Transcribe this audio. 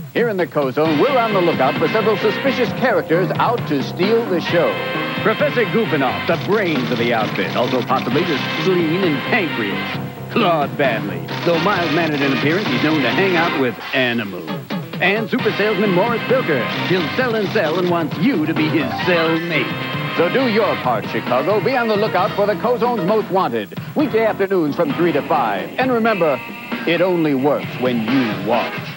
Here in the Koz Zone, we're on the lookout for several suspicious characters out to steal the show. Professor Goofenoff, the brains of the outfit, also possibly the spleen and pancreas. Claude Badley, though mild-mannered in appearance, he's known to hang out with animals. And super salesman Morris Bilker. He'll sell and wants you to be his cellmate. So do your part, Chicago. Be on the lookout for the Koz Zones Most Wanted, weekday afternoons from 3 to 5. And remember, it only works when you watch.